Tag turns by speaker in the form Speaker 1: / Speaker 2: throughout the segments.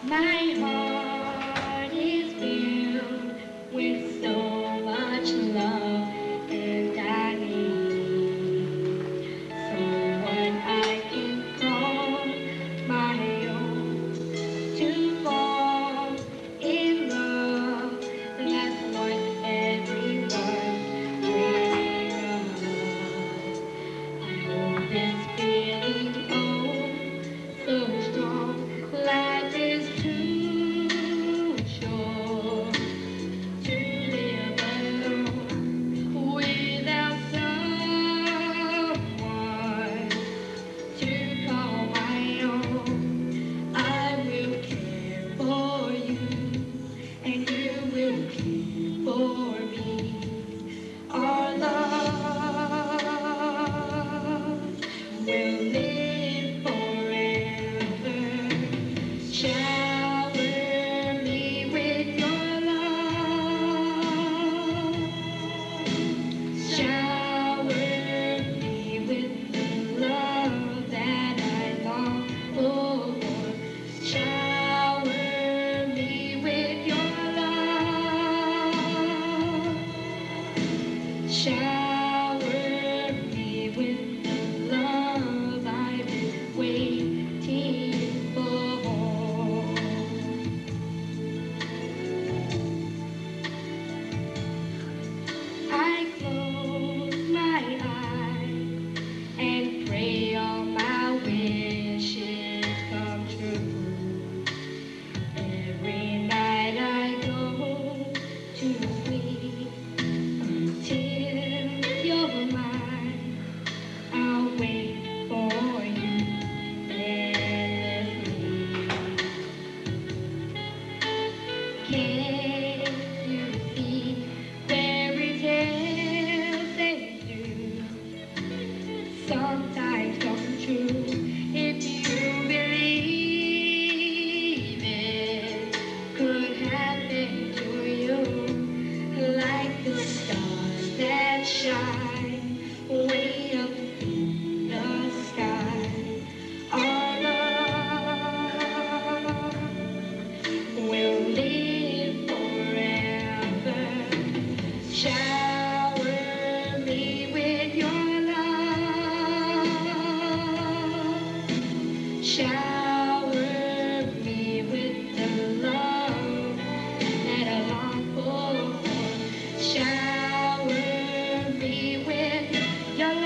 Speaker 1: My heart is filled with so much love, and I need someone I can call my own to fall in love. That's what everyone's dreaming of. I hope this feeling, oh, so strong. Life is too short to live alone without someone to call my own. I will care for you, and you will care for me. Our love will live forever. Shower me with your love. Shower me with the love that I long for. Shower me with your love. Shower me with the love I've been waiting for. I close my eyes and pray all my wishes come true. Every night I go to sleep until you're mine. I'll wait for you endlessly. Can't you see fairy tales they do sometimes come true? If you believe it could happen to you, like the stars that shine way up in the sky. Our love will live forever. Shower me with your love. Shower me with the love that I long for. Shower me with your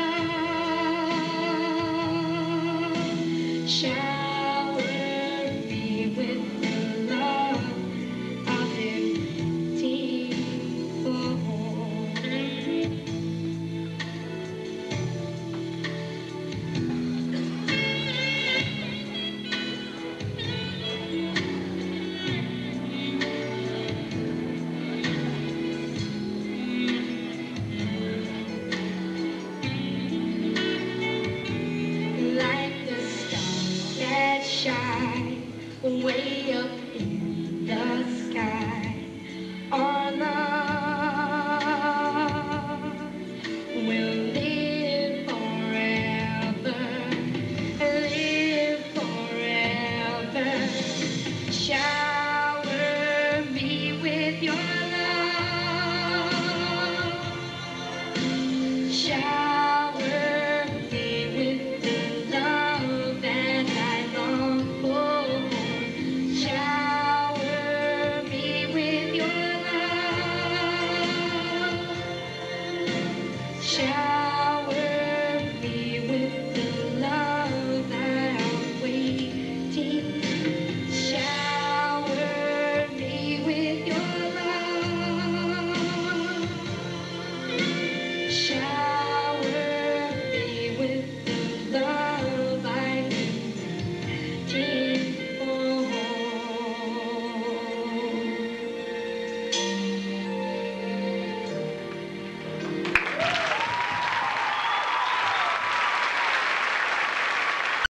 Speaker 1: love. Shower me with the love I've been waiting for. Like the stars that shine way up in the sky.